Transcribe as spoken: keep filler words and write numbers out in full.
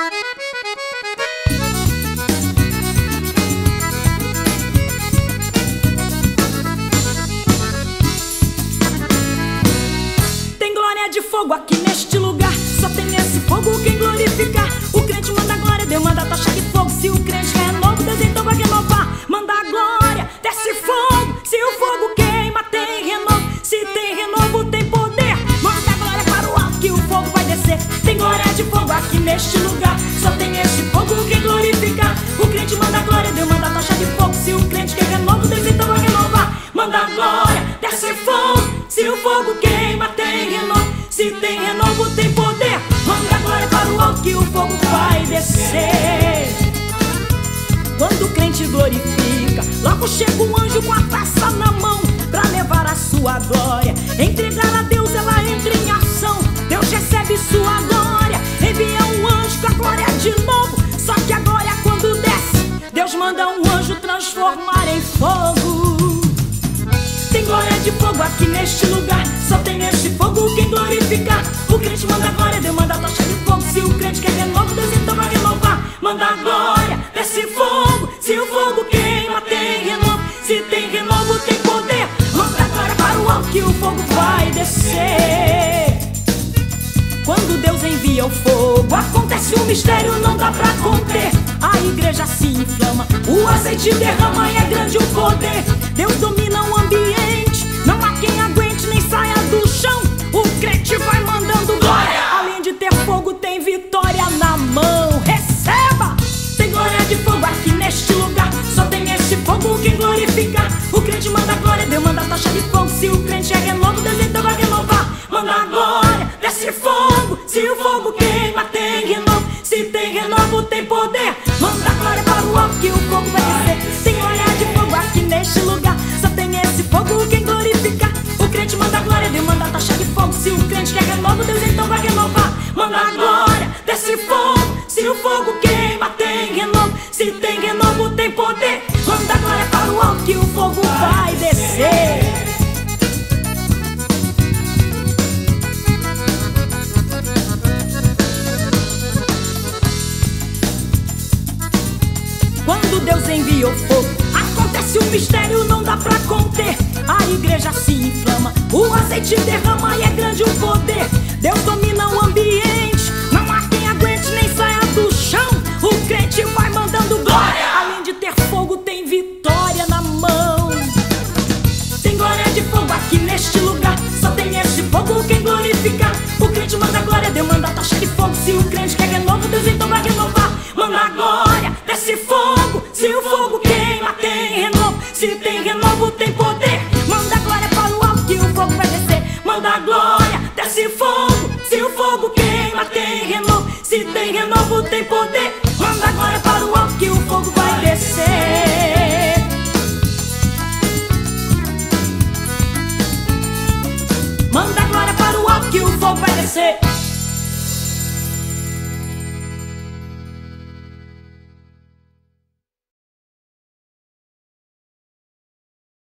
Tem glória de fogo aqui neste lugar, só tem esse fogo quem glorificar. O crente manda glória, Deus manda tocha de fogo. Se o crente quer renovo, Deus então vai renovar. Manda glória, desce fogo. Se o fogo queima, tem renovo. Se tem renovo, tem poder. Manda glória para o alto que o fogo vai descer. Tem glória de fogo aqui neste lugar, só tem esse fogo quem glorificar. O crente manda glória, Deus manda tocha de fogo. Se o crente quer renovo, Deus então vai renovar. Manda glória, desce fogo. Se o fogo queima, tem renovo. Se tem renovo, tem poder. Manda glória para o alto que o fogo vai descer. Quando o crente glorifica, logo chega um anjo com a taça na mão pra levar a sua glória. Entregar a Deus, ela entra em ação. Deus recebe sua glória, envia um anjo com a glória de novo. Só que a glória quando desce, Deus manda um anjo transformar em fogo. Tem glória de fogo aqui neste lugar, só tem este fogo quem glorificar. O crente manda glória, Deus manda tocha de fogo. Se o crente quer renovo, Deus então vai renovar. Manda glória, desce fogo. Se o fogo queima, tem renovo. Se tem renovo, tem poder. Manda glória para o alto que o fogo vai descer. Quando Deus envia o fogo, acontece um mistério, não dá pra conter. A igreja se inflama, o azeite derrama e é grande o poder. Deus domina o ambiente, não há quem aguente nem saia do chão. O crente vai mandando glória, além de ter fogo tem vitória na mão. Receba! Tem glória de fogo aqui neste lugar, só tem esse fogo quem glorificar. O crente manda glória, Deus manda tocha de fogo. Se o crente é renovo, Deus então vai renovar. Manda glória, desce fogo. Se o fogo queima, tem renovo. Se tem renovo, tem poder. Manda glória para o alto que o fogo vai descer. Tem glória de fogo aqui neste lugar, só tem esse fogo quem glorificar. O crente manda glória, Deus manda tocha de fogo. Se o crente quer renovo, Deus então vai renovar. Manda glória, desce fogo. Se o fogo queima, tem renovo. Se tem renovo, tem poder. Manda glória para o alto que o fogo vai descer. Quando Deus envia o fogo, acontece um mistério, não dá pra conter. A igreja se inflama, o azeite derrama e é grande o poder. Deus domina o ambiente, não há quem aguente nem saia do chão. O crente vai mandando glória, além de ter fogo tem vitória na mão. Tem glória de fogo aqui neste lugar, só tem esse fogo quem glorificar. O crente manda glória, Deus manda tocha de fogo. Se o crente quer renovo, Deus então vai renovar. Manda glória, desce fogo.